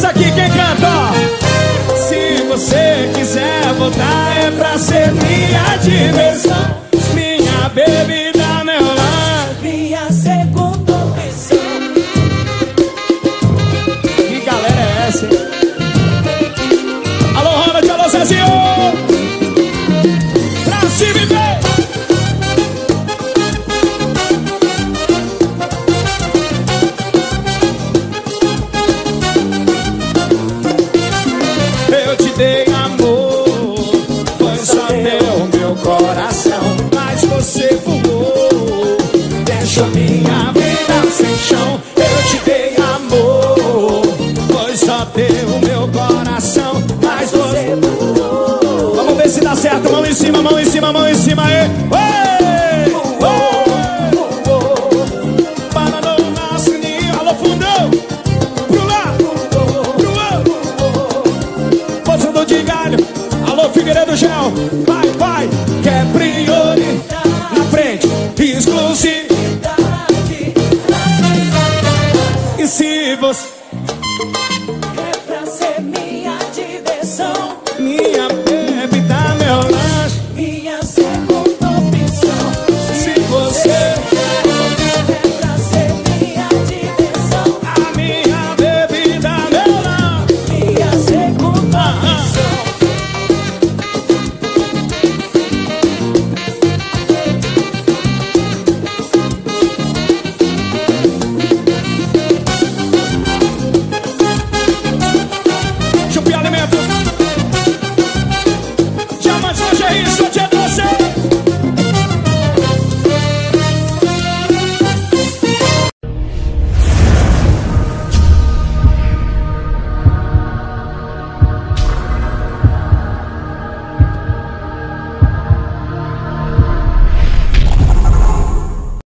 Essa aqui quem canta, ó. Se você quiser voltar é pra ser minha diversão, minha bebida, meu lar, minha segunda opção. Que galera é essa, hein? Alô, Ronald, alô, Zezinho. Pra se viver. Eu te dei amor, foi só teu meu coração, mas você voou, deixou minha vida sem chão. Eu te dei amor, foi só teu meu coração, mas você voou. Vamos ver se dá certo, mão em cima, mão em cima, mão em cima, aí. Para no nosso ninho, alô fundão, pro lado, poçando de galho, alô Figueiredo Gel, vai, vai, quer prioridade na frente, exclusividade. E se você é pra ser minha diversão, minha bebida, meu lar,